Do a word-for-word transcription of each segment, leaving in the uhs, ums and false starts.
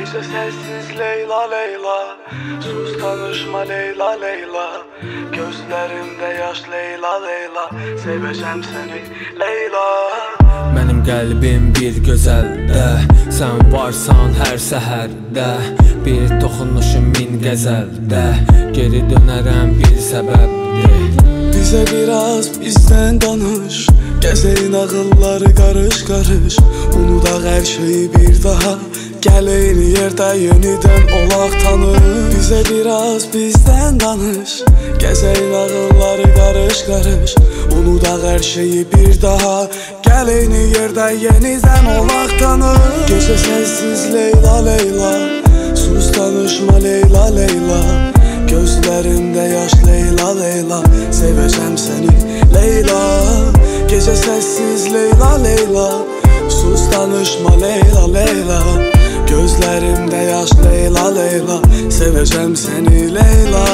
Gece sessiz Leyla Leyla, sus tanışma Leyla Leyla. Gözlerimde yaş Leyla Leyla, seveceğim seni Leyla. Mənim qəlbim bir gözəldə, sən varsan hər səhərdə. Bir toxunuşum min qəzəldə, geri dönərəm bir səbəbdir. Bize biraz bizden danış, gezeyin ağılları karış karış. Unudak her şeyi bir daha, gel eyni yerde yeniden olaq tanış. Bize biraz bizden danış, gezeyin ağılları karış karış. Unudak her şeyi bir daha, gel eyni yerde yeniden olaq tanış. Gece sensiz Leyla Leyla, sus tanışma Leyla Leyla. Gözlerimde yaş Leyla Leyla, seveceğim seni Leyla. Gece sessiz Leyla Leyla, sus tanışma Leyla Leyla. Gözlerimde yaş Leyla Leyla, seveceğim seni Leyla.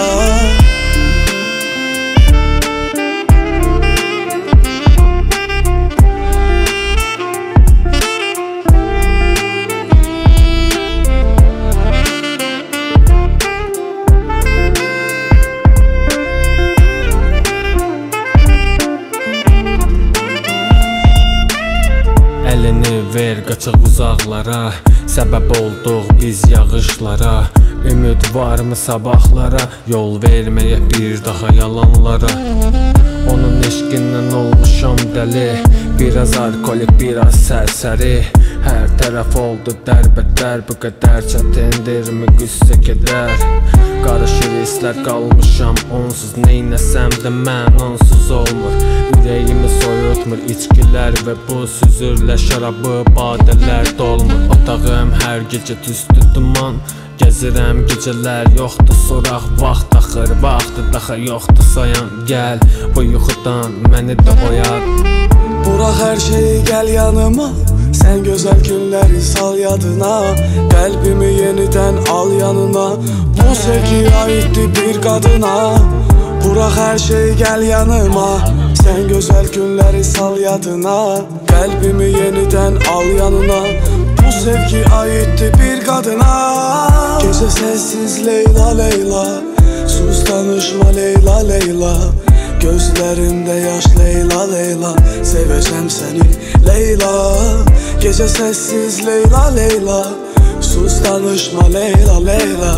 Əlini ver qaçıq uzaqlara, səbəb olduq biz yağışlara. Ümid varmı sabahlara, yol verməyə bir daha yalanlara. Onun eşqindən olmuşam dəli, biraz alkolik, biraz sərsəri. Hər tərəf oldu dərbədər, bu qədər çətindirmi qüssə gedər. Qarışır hisslər, qalmışam onsuz, neynəsəm də mən onsuz olmur. Ürəyimi soyutmur içkilər və bu süzürlə şarabı badələr dolmur. Otağım hər gecə tüstü duman, gəzirəm gecələr yoxdur soraq. Vaxt axır, vaxtı daha yoxdur sayan. Gəl bu yuxudan məni də oyad. Bırak her şeyi gel yanıma, sen güzel günleri sal yadına. Kalbimi yeniden al yanına, bu sevgi aitti bir kadına. Bırak her şeyi gel yanıma, sen güzel günleri sal yadına. Kalbimi yeniden al yanına, bu sevgi aitti bir kadına. Gece sessiz Leyla Leyla, sus tanışma Leyla Leyla. Gözlerimde yaş Leyla Leyla, seveceğim seni Leyla. Gece sessiz Leyla Leyla, sus tanışma Leyla Leyla.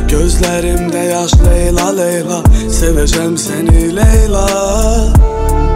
Gözlerimde yaş Leyla Leyla, seveceğim seni Leyla.